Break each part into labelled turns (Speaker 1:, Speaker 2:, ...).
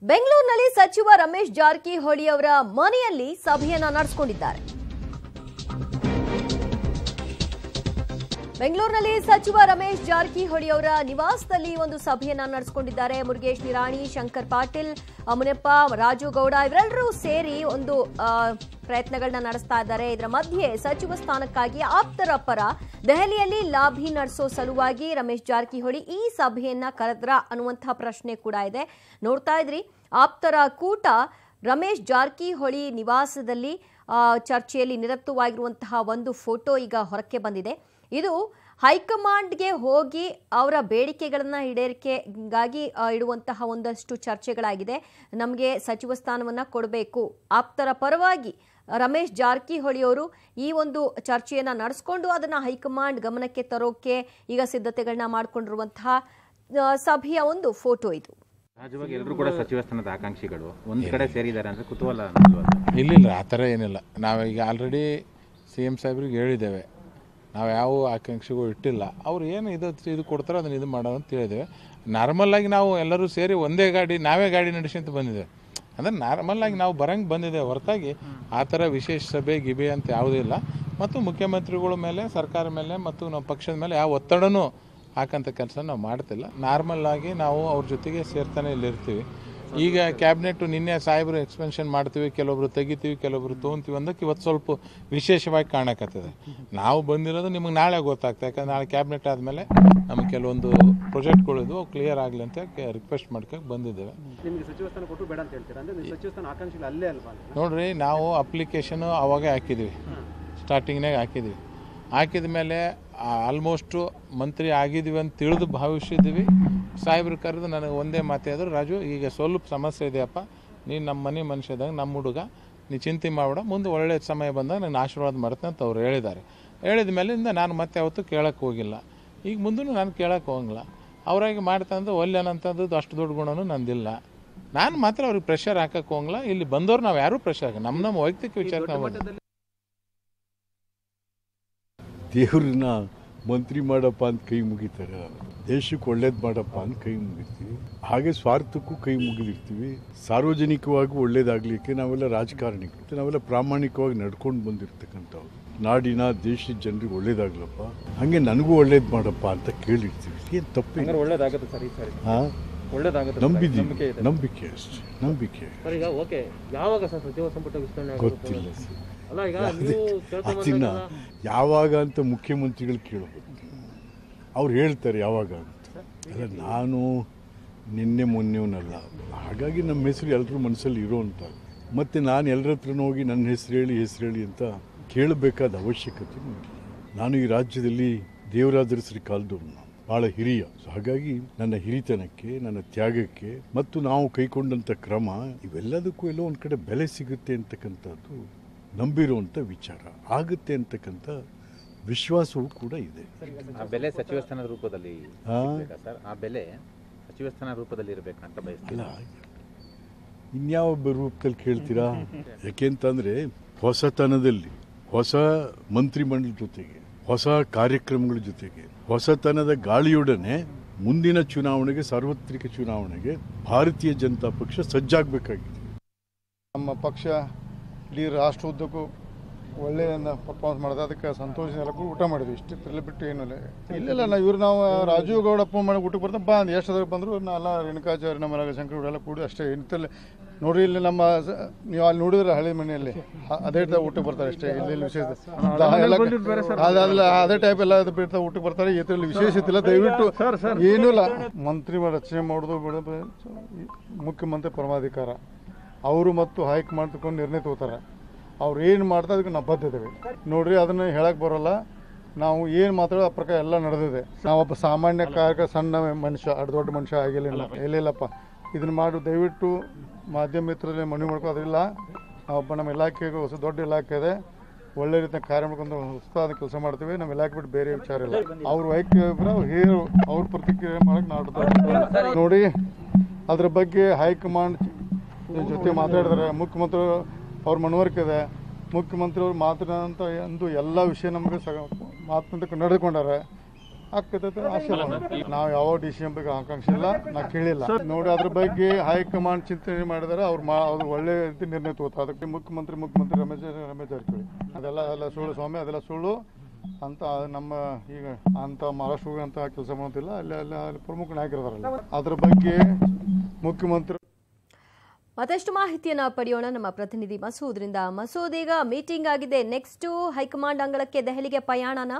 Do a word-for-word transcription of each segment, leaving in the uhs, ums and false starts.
Speaker 1: ಬೆಂಗಳೂರಿನಲ್ಲಿ ಸಚಿವ ರಮೇಶ್ ಜಾರಕಿಹೊಳಿ ಅವರ ಮನೆಯಲ್ಲಿ ಸಭೆಯನ್ನ ನಡೆಸಿಕೊಂಡಿದ್ದಾರೆ. ಬೆಂಗಳೂರಿನಲ್ಲಿ ಸಚಿವ ರಮೇಶ್ ಜಾರಕಿಹೊಳಿ ಅವರ ನಿವಾಸದಲ್ಲಿ ಒಂದು ಸಭೆಯನ್ನ ನಡೆಸಿಕೊಂಡಿದ್ದಾರೆ. ಮುರುಗೇಶ್ ನಿರಾಣಿ, ಶಂಕರ್ ಪಾಟೀಲ್, ಮುನಿಯಪ್ಪ, ರಾಜು ಗೌಡ ಇವರೆಲ್ಲರೂ ಸೇರಿ ಒಂದು ಪ್ರಯತ್ನಗಳನ್ನ ನಡೆಸ್ತಾ ಇದ್ದಾರೆ. ಇದರ ಮಧ್ಯೆ ಸಚಿವ ಸ್ಥಾನಕ್ಕಾಗಿ ಆಪ್ತರ ಪರ ದೆಹಲಿಯಲ್ಲಿ ಲಾಬಿ ನಡೆಸೋ ಸಲುವಾಗಿ ರಮೇಶ್ ಜಾರಕಿಹೊಳಿ ಈ ಸಭೆಯನ್ನ ಕರೆದ್ರ ಅನ್ನುವಂತಹ ಪ್ರಶ್ನೆ ಕೂಡ ಇದೆ. ನೋಡ್ತಾ ಇದ್ರಿ, ಆಪ್ತರ ಕೂಟ ರಮೇಶ್ ಜಾರಕಿಹೊಳಿ ನಿವಾಸದಲ್ಲಿ ಚರ್ಚೆಯಲ್ಲಿ ನಿರತವಾಗಿರುವಂತಹ ಒಂದು ಫೋಟೋ ಈಗ ಹೊರಕ್ಕೆ ಬಂದಿದೆ. ಇದು ಹೈಕಮಾಂಡ್ಗೆ ಹೋಗಿ ಅವರ ಬೇಡಿಕೆಗಳನ್ನ ಈಡೇರಿಕೆಗಾಗಿ ಇಡುವಂತಹ ಒಂದಷ್ಟು ಚರ್ಚೆಗಳಾಗಿದೆ. ನಮಗೆ ಸಚಿವ ಸ್ಥಾನವನ್ನ ಕೊಡಬೇಕು, ಆಪ್ತರ ಪರವಾಗಿ ರಮೇಶ್ ಜಾರಕಿಹೊಳಿ ಅವರು ಈ ಒಂದು ಚರ್ಚೆಯನ್ನ ನಡೆಸಿಕೊಂಡು ಅದನ್ನ ಹೈಕಮಾಂಡ್ ಗಮನಕ್ಕೆ ತರೋಕೆ ಈಗ ಸಿದ್ಧತೆಗಳನ್ನ ಮಾಡಿಕೊಂಡಿರುವಂತಹ ಸಭೆಯ ಒಂದು ಫೋಟೋ ಇದು.
Speaker 2: ಸಹಜವಾಗಿ ಎಲ್ಲರೂ ಕೂಡ ಸಚಿವ ಸ್ಥಾನದ ಆಕಾಂಕ್ಷಿಗಳು ಒಂದ್ ಕಡೆ ಸೇರಿದ್ದಾರೆ ಅಂದ್ರೆ ಕುತೂಹಲ.
Speaker 3: ಇಲ್ಲ, ಆ ಥರ ಏನಿಲ್ಲ. ನಾವೀಗ ಆಲ್ರೆಡಿ ಸಿ ಎಂ ಸಾಹೇಬ್ರಿಗೆ ಹೇಳಿದ್ದೇವೆ, ನಾವು ಯಾವ ಆಕಾಂಕ್ಷೆಗಳು ಇಟ್ಟಿಲ್ಲ. ಅವ್ರು ಏನು ಇದು ಇದು ಕೊಡ್ತಾರೋ ಅದನ್ನು ಇದು ಮಾಡೋ ಅಂತ ಹೇಳಿದ್ದೇವೆ. ನಾರ್ಮಲ್ಲಾಗಿ ನಾವು ಎಲ್ಲರೂ ಸೇರಿ ಒಂದೇ ಗಾಡಿ ನಾವೇ ಗಾಡಿ ನಡೆಸಿ ಅಂತ ಬಂದಿದ್ದೇವೆ. ಅಂದರೆ ನಾರ್ಮಲ್ಲಾಗಿ ನಾವು ಬರಂಗೆ ಬಂದಿದ್ದೇವೆ ಹೊರತಾಗಿ ಆ ಥರ ವಿಶೇಷ ಸಭೆ ಗಿಬೆ ಅಂತ ಯಾವುದೂ ಇಲ್ಲ. ಮತ್ತು ಮುಖ್ಯಮಂತ್ರಿಗಳ ಮೇಲೆ, ಸರ್ಕಾರ ಮೇಲೆ ಮತ್ತು ನಮ್ಮ ಪಕ್ಷದ ಮೇಲೆ ಯಾವ ಒತ್ತಡನೂ ಹಾಕಂಥ ಕೆಲಸ ನಾವು ಮಾಡ್ತಿಲ್ಲ. ನಾರ್ಮಲ್ಲಾಗಿ ನಾವು ಅವ್ರ ಜೊತೆಗೆ ಸೇರ್ತಾನೆ ಇಲ್ಲಿರ್ತೀವಿ. ಈಗ ಕ್ಯಾಬಿನೆಟ್ ನಿನ್ನೆ ಸಾಹೇಬರು ಎಕ್ಸ್ಪೆನ್ಷನ್ ಮಾಡ್ತೀವಿ, ಕೆಲವೊಬ್ರು ತೆಗಿತೀವಿ, ಕೆಲವೊಬ್ರು ತೊಗೊತೀವಿ ಅಂದಕ್ಕೆ ಇವತ್ತು ಸ್ವಲ್ಪ ವಿಶೇಷವಾಗಿ ಕಾಣಕತ್ತದೆ. ನಾವು ಬಂದಿರೋದು ನಿಮಗೆ ನಾಳೆ ಗೊತ್ತಾಗ್ತದೆ. ಯಾಕಂದ್ರೆ ನಾಳೆ ಕ್ಯಾಬಿನೆಟ್ ಆದಮೇಲೆ ನಮಗೆ ಕೆಲವೊಂದು ಪ್ರಾಜೆಕ್ಟ್ಗಳಿದ್ವು, ಅವು ಕ್ಲಿಯರ್ ಆಗಲಿ ಅಂತ ರಿಕ್ವೆಸ್ಟ್ ಮಾಡ್ಕೊಂಡು ಬಂದಿದ್ದೇವೆ. ನೋಡ್ರಿ, ನಾವು ಅಪ್ಲಿಕೇಶನು ಅವಾಗೇ ಹಾಕಿದ್ವಿ, ಸ್ಟಾರ್ಟಿಂಗ್ನಾಗ ಹಾಕಿದ್ವಿ. ಹಾಕಿದ ಮೇಲೆ ಆಲ್ಮೋಸ್ಟು ಮಂತ್ರಿ ಆಗಿದ್ದೀವಿ ಅಂತ ತಿಳಿದು ಭಾವಿಸಿದ್ವಿ. ಸಾಹೇಬ್ರು ಕರೆದು ನನಗೆ ಒಂದೇ ಮಾತೇ ಆದರು, ರಾಜು ಈಗ ಸ್ವಲ್ಪ ಸಮಸ್ಯೆ ಇದೆಯಪ್ಪ, ನೀನು ನಮ್ಮ ಮನೆ ಮನುಷ್ಯದಾಗ ನಮ್ಮ ಹುಡುಗ, ನೀ ಚಿಂತೆ ಮಾಡಬೇಡ, ಮುಂದೆ ಒಳ್ಳೆಯ ಸಮಯ ಬಂದಾಗ ನಾನು ಆಶೀರ್ವಾದ ಮಾಡ್ತೇನೆ ಅಂತ ಅವ್ರು ಹೇಳಿದ್ದಾರೆ. ಹೇಳಿದ ಮೇಲಿಂದ ನಾನು ಮತ್ತೆ ಯಾವತ್ತೂ ಕೇಳೋಕ್ಕೆ ಹೋಗಿಲ್ಲ. ಈಗ ಮುಂದೂ ನಾನು ಕೇಳೋಕ್ಕೆ ಹೋಗಿಲ್ಲ. ಅವ್ರಾಗಿ ಮಾಡ್ತಂದು ಒಲ್ಲೆ ಅನ್ನೋಂಥದ್ದು ಅಷ್ಟು ದೊಡ್ಡ ಗುಣನೂ ನಂದಿಲ್ಲ. ನಾನು ಮಾತ್ರ ಅವ್ರಿಗೆ ಪ್ರೆಷರ್ ಹಾಕಕ್ಕೆ ಹೋಗಲ್ಲ. ಇಲ್ಲಿ ಬಂದವ್ರು ನಾವು ಯಾರೂ ಪ್ರೆಷರ್ ಹಾಕ ನಮ್ಮ ನಮ್ಮ ವೈಯಕ್ತಿಕ ವಿಚಾರ.
Speaker 4: ದೇವ್ರನ್ನ ಮಂತ್ರಿ ಮಾಡಪ್ಪ ಅಂತ ಕೈ ಮುಗಿತಾರೆ, ದೇಶಕ್ಕೆ ಒಳ್ಳೇದು ಮಾಡಪ್ಪ ಅಂತ ಕೈ ಮುಗಿತೀವಿ. ಹಾಗೆ ಸ್ವಾರ್ಥಕ್ಕೂ ಕೈ ಮುಗಿದಿರ್ತೀವಿ. ಸಾರ್ವಜನಿಕವಾಗಿ ಒಳ್ಳೇದಾಗಲಿಕ್ಕೆ ನಾವೆಲ್ಲ ರಾಜಕಾರಣಿಗಳು, ನಾವೆಲ್ಲ ಪ್ರಾಮಾಣಿಕವಾಗಿ ನಡ್ಕೊಂಡು ಬಂದಿರ್ತಕ್ಕಂಥವ್ರು. ನಾಡಿನ ದೇಶದ ಜನರಿಗೆ ಒಳ್ಳೇದಾಗ್ಲಪ್ಪ, ಹಾಗೆ ನನಗೂ ಒಳ್ಳೇದು ಮಾಡಪ್ಪ ಅಂತ ಕೇಳಿರ್ತೀವಿ. ಏನು ತಪ್ಪು? ಹಾಂ, ನಂಬಿದ್ದೀವಿ, ನಂಬಿಕೆ ಅಷ್ಟೇ, ನಂಬಿಕೆ. ಗೊತ್ತಿಲ್ಲ ಸರ್, ಅದನ್ನ ಯಾವಾಗ ಅಂತ ಮುಖ್ಯಮಂತ್ರಿಗಳು ಕೇಳಬಹುದು. ಅವ್ರು ಹೇಳ್ತಾರೆ ಯಾವಾಗ ಅಂತ. ಅಲ್ಲ, ನಾನು ನಿನ್ನೆ ಮೊನ್ನೆವನಲ್ಲ. ಹಾಗಾಗಿ ನಮ್ಮ ಹೆಸರು ಎಲ್ಲರ ಮನಸ್ಸಲ್ಲಿ ಇರೋವಂಥ. ಮತ್ತು ನಾನು ಎಲ್ಲರ ಹತ್ರನೂ ಹೋಗಿ ನನ್ನ ಹೆಸರು ಹೇಳಿ ಹೆಸರು ಹೇಳಿ ಅಂತ ಕೇಳಬೇಕಾದ ಅವಶ್ಯಕತೆ ಇಲ್ಲ. ನಾನು ಈ ರಾಜ್ಯದಲ್ಲಿ ದೇವರಾಜರ ಕಾಲದವ್ರು, ನಾನು ಭಾಳ ಹಿರಿಯ. ಹಾಗಾಗಿ ನನ್ನ ಹಿರಿತನಕ್ಕೆ, ನನ್ನ ತ್ಯಾಗಕ್ಕೆ ಮತ್ತು ನಾವು ಕೈಗೊಂಡಂಥ ಕ್ರಮ ಇವೆಲ್ಲದಕ್ಕೂ ಎಲ್ಲೋ ಒಂದು ಕಡೆ ಬೆಲೆ ಸಿಗುತ್ತೆ ಅಂತಕ್ಕಂಥದ್ದು ನಂಬಿರುವಂಥ ವಿಚಾರ ಆಗುತ್ತೆ ಅಂತಕ್ಕಂಥ ವಿಶ್ವಾಸವೂ ಕೂಡ ಇದೆ.
Speaker 2: ಆ ಬೆಲೆ ಸಚಿವ ಸ್ಥಾನದ ರೂಪದಲ್ಲಿ ಸರ್, ಆ ಬೆಲೆ ಸಚಿವ ಸ್ಥಾನ ರೂಪದಲ್ಲಿ ಇರಬೇಕಂತ ಬಯಸ್ತಿಲ್ಲ.
Speaker 4: ಇನ್ಯಾವ ರೂಪದಲ್ಲಿ ಕೇಳ್ತೀರಾ? ಯಾಕೆಂತಂದರೆ ಹೊಸತನದಲ್ಲಿ, ಹೊಸ ಮಂತ್ರಿಮಂಡಲ ಜೊತೆಗೆ, ಹೊಸ ಕಾರ್ಯಕ್ರಮಗಳ ಜೊತೆಗೆ, ಹೊಸತನದ ಗಾಳಿಯೊಡನೆ ಮುಂದಿನ ಚುನಾವಣೆಗೆ, ಸಾರ್ವತ್ರಿಕ ಚುನಾವಣೆಗೆ ಭಾರತೀಯ ಜನತಾ ಪಕ್ಷ ಸಜ್ಜಾಗಬೇಕಾಗಿದೆ.
Speaker 5: ನಮ್ಮ ಪಕ್ಷ ಇಡೀ ರಾಷ್ಟ್ರ ಉದ್ದಕ್ಕೂ ಒಳ್ಳೆಯ ಪರ್ಫಾರ್ಮೆನ್ಸ್ ಮಾಡಿದೆ. ಅದಕ್ಕೆ ಸಂತೋಷ ಎಲ್ಲಕ್ಕೂ ಊಟ ಮಾಡಿದ್ವಿ. ಇಷ್ಟು ಬಿಟ್ಟು ಏನಿಲ್ಲ. ಇಲ್ಲೆಲ್ಲ ನಾವು ಇವ್ರು ನಾವು ರಾಜೀವ್ ಗೌಡ ಅಪ್ಪ ಮಾಡಿ ಊಟಕ್ಕೆ ಬರ್ತಾ ಬಾ ಅಂದ್ ಎಷ್ಟು ಅದಾಗ ಬಂದರು. ನಾವೆಲ್ಲ ರೇಣುಕಾಚಾರ್ಯ, ನಮ್ಮ ಶಂಕರ ಎಲ್ಲ ಕೂಡಿ ಅಷ್ಟೇ. ಇಂತಲ್ಲಿ ನೋಡ್ರಿ, ಇಲ್ಲಿ ನಮ್ಮ ನೀವು ಅಲ್ಲಿ ನೋಡಿದ್ರೆ ಹಳೆ ಮನೆಯಲ್ಲಿ ಅದೇ ಊಟಕ್ಕೆ ಬರ್ತಾರೆ ಅಷ್ಟೇ. ಇಲ್ಲಿ ವಿಶೇಷ ಅದೇ ಟೈಪ್ ಎಲ್ಲ ಬಿಡ್ತಾ ಊಟಕ್ಕೆ ಬರ್ತಾರೆ. ಇದರಲ್ಲಿ ವಿಶೇಷತೆ ಇಲ್ಲ. ದಯವಿಟ್ಟು ಏನೂ ಇಲ್ಲ. ಮಂತ್ರಿ ರಚನೆ ಮಾಡೋದು ಬಿಡೋದು ಮುಖ್ಯಮಂತ್ರಿ ಪರಮಾಧಿಕಾರ. ಅವರು ಮತ್ತು ಹೈಕಮಾಂಡ್ ತಗೊಂಡು ನಿರ್ಣಯ ತಗೋತಾರೆ. ಅವ್ರು ಏನು ಮಾಡ್ತಾರೆ ಅದಕ್ಕೆ ನಾವು ಬದ್ಧತೆವೆ. ನೋಡ್ರಿ, ಅದನ್ನು ಹೇಳಕ್ಕೆ ಬರೋಲ್ಲ. ನಾವು ಏನು ಮಾತಾಡೋ ಆ ಪ್ರಕಾರ ಎಲ್ಲ ನಡೆದಿದೆ. ನಾವೊಬ್ಬ ಸಾಮಾನ್ಯ ಕಾರ್ಯ ಸಣ್ಣ ಮನುಷ್ಯ, ಅಡ್ ದೊಡ್ಡ ಮನುಷ್ಯ ಆಗಿಲ್ಲ. ಎಲ್ಲಿಲ್ಲಪ್ಪ, ಇದನ್ನು ಮಾಡಿ ದಯವಿಟ್ಟು ಮಾಧ್ಯಮ ಮಿತ್ರರಲ್ಲಿ ಮನವಿ ಮಾಡ್ಕೋದಿಲ್ಲ. ನಾವೊಬ್ಬ ನಮ್ಮ ಇಲಾಖೆಗೆ ಹೊಸ ದೊಡ್ಡ ಇಲಾಖೆ ಇದೆ, ಒಳ್ಳೆ ರೀತಿಯ ಕಾರ್ಯ ಮಾಡ್ಕೊಂಡು ಉತ್ಸಾಹದ ಕೆಲಸ ಮಾಡ್ತೀವಿ. ನಮ್ಮ ಇಲಾಖೆ ಬಿಟ್ಟು ಬೇರೆ ವಿಚಾರ ಇಲ್ಲ. ಅವ್ರ ವೈಯಕ್ತಿಕ ಹೇರು ಅವ್ರ ಪ್ರತಿಕ್ರಿಯೆ ಮಾಡಕ್ಕೆ ನಾವು ನೋಡಿ. ಅದ್ರ ಬಗ್ಗೆ ಹೈಕಮಾಂಡ್ ಜೊತೆ ಮಾತಾಡಿದ್ರೆ ಮುಖ್ಯಮಂತ್ರಿ ಅವ್ರ ಮನವರಿಕೆ ಇದೆ. ಮುಖ್ಯಮಂತ್ರಿ ಅವ್ರು ಮಾತನಾಡಂತ ಎಂದು ಎಲ್ಲ ವಿಷಯ ನಮಗೆ ಸ ಮಾತನಾಡಕ್ಕೆ ನಡೆದುಕೊಂಡಾರೆ. ಆಗ್ತೈತೆ ಆಶೆ ನಾವು ಯಾವ ಡಿಸಿಷನ್ ಬಗ್ಗೆ ಆಕಾಂಕ್ಷೆ ಇಲ್ಲ ನಾ ಕೇಳಿಲ್ಲ ನೋಡಿ ಅದ್ರ ಬಗ್ಗೆ ಹೈಕಮಾಂಡ್ ಚಿಂತನೆ ಮಾಡಿದಾರೆ ಅವ್ರು ಮಾ ಅವ್ರು ಒಳ್ಳೆ ರೀತಿ ನಿರ್ಣಯ ತಗೋತಾರೆ ಅದಕ್ಕೆ ಮುಖ್ಯಮಂತ್ರಿ ಮುಖ್ಯಮಂತ್ರಿ ರಮೇಶ್ ರಮೇಶ್ ಜಾರಕಿಹೊಳಿ ಅದೆಲ್ಲ ಎಲ್ಲ ಸುಳ್ಳು ಸ್ವಾಮಿ ಅದೆಲ್ಲ ಸುಳ್ಳು ಅಂತ ನಮ್ಮ ಈಗ ಅಂತ ಮಹಾರಾಷ್ಟ್ರ ಅಂತ ಕೆಲಸ ಮಾಡೋದಿಲ್ಲ ಅಲ್ಲಿ ಅಲ್ಲಿ ಅಲ್ಲಿ ಪ್ರಮುಖ ನಾಯಕರದಾರಲ್ಲ ಅದ್ರ ಬಗ್ಗೆ ಮುಖ್ಯಮಂತ್ರಿ
Speaker 1: ಮತ್ತಷ್ಟು ಮಾಹಿತಿಯನ್ನ ಪಡೆಯೋಣ ನಮ್ಮ ಪ್ರತಿನಿಧಿ ಮಸೂದ್ರಿಂದ. ಮಸೂದ್, ಈಗ ಮೀಟಿಂಗ್ ಆಗಿದೆ, ನೆಕ್ಸ್ಟ್ ಹೈಕಮಾಂಡ್ ಅಂಗಳಕ್ಕೆ ದೆಹಲಿಗೆ ಪಯಾಣನ?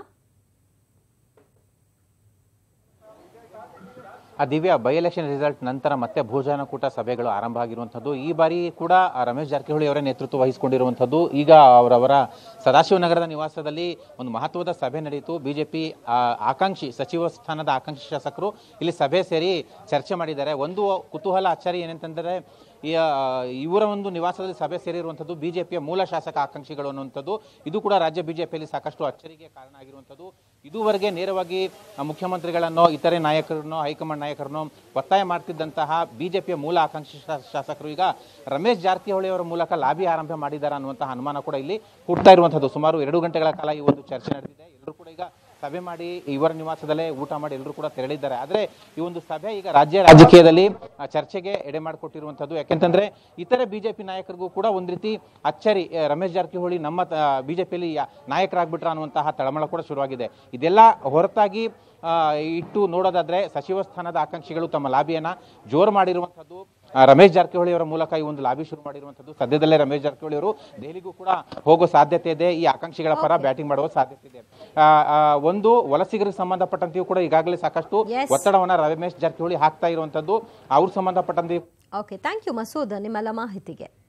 Speaker 2: ಆ ದಿವ್ಯ ಬೈ ಎಲೆಕ್ಷನ್ ರಿಸಲ್ಟ್ ನಂತರ ಮತ್ತೆ ಭೋಜನಕೂಟ ಸಭೆಗಳು ಆರಂಭ ಆಗಿರುವಂಥದ್ದು. ಈ ಬಾರಿ ಕೂಡ ರಮೇಶ್ ಜಾರಕಿಹೊಳಿ ಅವರೇ ನೇತೃತ್ವ ವಹಿಸಿಕೊಂಡಿರುವಂಥದ್ದು. ಈಗ ಅವರವರ ಸದಾಶಿವನಗರದ ನಿವಾಸದಲ್ಲಿ ಒಂದು ಮಹತ್ವದ ಸಭೆ ನಡೆಯಿತು. ಬಿಜೆಪಿ ಆಕಾಂಕ್ಷಿ ಸಚಿವ ಸ್ಥಾನದ ಆಕಾಂಕ್ಷಿ ಶಾಸಕರು ಇಲ್ಲಿ ಸಭೆ ಸೇರಿ ಚರ್ಚೆ ಮಾಡಿದ್ದಾರೆ. ಒಂದು ಕುತೂಹಲ ಅಚ್ಚರಿ ಏನಂತಂದರೆ ಇವರ ಒಂದು ನಿವಾಸದಲ್ಲಿ ಸಭೆ ಸೇರಿರುವಂಥದ್ದು ಬಿಜೆಪಿಯ ಮೂಲ ಶಾಸಕ ಆಕಾಂಕ್ಷಿಗಳು ಅನ್ನುವಂಥದ್ದು. ಇದು ಕೂಡ ರಾಜ್ಯ ಬಿಜೆಪಿಯಲ್ಲಿ ಸಾಕಷ್ಟು ಅಚ್ಚರಿಗೆ ಕಾರಣ ಆಗಿರುವಂಥದ್ದು. ಇದುವರೆಗೆ ನೇರವಾಗಿ ಮುಖ್ಯಮಂತ್ರಿಗಳನ್ನೋ ಇತರೆ ನಾಯಕರನ್ನೋ ಹೈಕಮಾಂಡ್ ನಾಯಕರನ್ನೋ ಒತ್ತಾಯ ಮಾಡ್ತಿದ್ದಂತಹ ಬಿಜೆಪಿಯ ಮೂಲ ಆಕಾಂಕ್ಷಿ ಶಾಸಕರು ಈಗ ರಮೇಶ್ ಜಾರಕಿಹೊಳಿ ಅವರ ಮೂಲಕ ಲಾಬಿ ಆರಂಭ ಮಾಡಿದ್ದಾರೆ ಅನ್ನುವಂತಹ ಅನುಮಾನ ಕೂಡ ಇಲ್ಲಿ ಹುಡ್ತಾ ಇರುವಂಥದ್ದು. ಸುಮಾರು ಎರಡು ಗಂಟೆಗಳ ಕಾಲ ಈ ಒಂದು ಚರ್ಚೆ ನಡೆದಿದೆ. ಎಲ್ಲರೂ ಕೂಡ ಈಗ ಸಭೆ ಮಾಡಿ ಇವರ ನಿವಾಸದಲ್ಲೇ ಊಟ ಮಾಡಿ ಎಲ್ಲರೂ ಕೂಡ ತೆರಳಿದ್ದಾರೆ. ಆದರೆ ಈ ಒಂದು ಸಭೆ ಈಗ ರಾಜ್ಯ ರಾಜಕೀಯದಲ್ಲಿ ಚರ್ಚೆಗೆ ಎಡೆ ಮಾಡಿಕೊಟ್ಟಿರುವಂಥದ್ದು. ಯಾಕೆಂತಂದ್ರೆ ಇತರೆ ಬಿಜೆಪಿ ನಾಯಕರಿಗೂ ಕೂಡ ಒಂದ್ ರೀತಿ ಅಚ್ಚರಿ, ರಮೇಶ್ ಜಾರಕಿಹೊಳಿ ನಮ್ಮ ಬಿಜೆಪಿಯಲ್ಲಿ ನಾಯಕರಾಗ್ಬಿಟ್ರ ಅನ್ನುವಂತಹ ತಳಮಳ ಕೂಡ ಶುರುವಾಗಿದೆ. ಇದೆಲ್ಲ ಹೊರತಾಗಿ ಇಟ್ಟು ನೋಡೋದಾದ್ರೆ ಸಚಿವ ಸ್ಥಾನದ ಆಕಾಂಕ್ಷಿಗಳು ತಮ್ಮ ಲಾಬಿಯನ್ನ ಜೋರು ಮಾಡಿರುವಂಥದ್ದು. ರಮೇಶ್ ಜಾರಕಿಹೊಳಿ ಅವರ ಮೂಲಕ ಈ ಒಂದು ಲಾಬಿ ಶುರು ಮಾಡಿರುವಂಥದ್ದು. ಸದ್ಯದಲ್ಲೇ ರಮೇಶ್ ಜಾರಕಿಹೊಳಿ ಅವರು ದೆಹಲಿಗೂ ಕೂಡ ಹೋಗೋ ಸಾಧ್ಯತೆ ಇದೆ. ಈ ಆಕಾಂಕ್ಷಿಗಳ ಪರ ಬ್ಯಾಟಿಂಗ್ ಮಾಡುವ ಸಾಧ್ಯತೆ ಇದೆ. ಒಂದು ವಲಸಿಗರಿಗೆ ಸಂಬಂಧಪಟ್ಟಂತೆಯೂ ಕೂಡ ಈಗಾಗಲೇ ಸಾಕಷ್ಟು ಒತ್ತಡವನ್ನ ರಮೇಶ್ ಜಾರಕಿಹೊಳಿ ಹಾಕ್ತಾ ಇರುವಂತದ್ದು. ಅವ್ರ ಸಂಬಂಧಪಟ್ಟಂತೆ
Speaker 1: ಓಕೆ, ಥ್ಯಾಂಕ್ ಯು ಮಸೂದ್ ನಿಮ್ಮೆಲ್ಲ ಮಾಹಿತಿಗೆ.